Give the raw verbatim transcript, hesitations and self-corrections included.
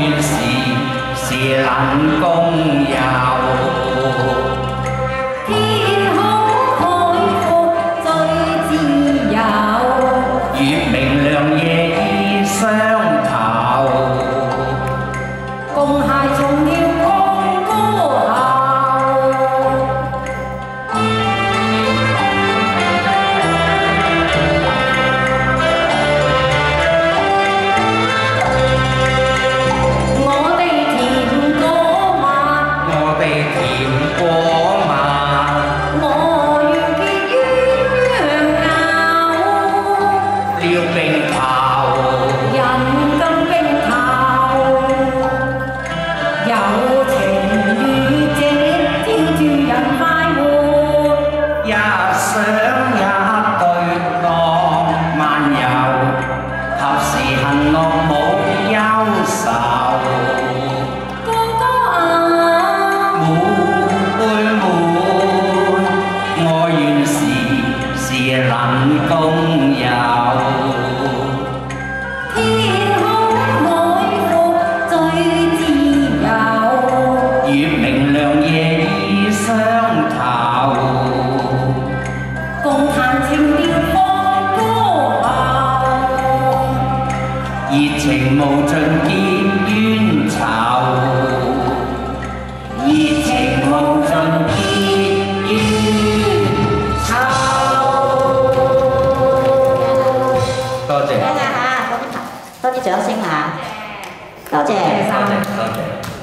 願時時能共遊。 天空海闊最自由， 月明亮夜已相投， 共諧重要光歌喉。我哋甜果蜜， 我哋甜果蜜， 我願結鴛鴦撩冰頭， 人更冰頭，有情與這天注人快活。 一想一對浪漫遊，合時行樂冇憂愁。 哥哥啊， 滿杯滿，愛願時時能共遊。 天空海闊最自由， 月明亮夜已相投， 共彈情調放歌喉。 熱情無盡結冤仇，熱情無盡結冤仇。多謝， 聽下嚇，多啲多啲掌聲嚇，多謝。 多謝，多謝。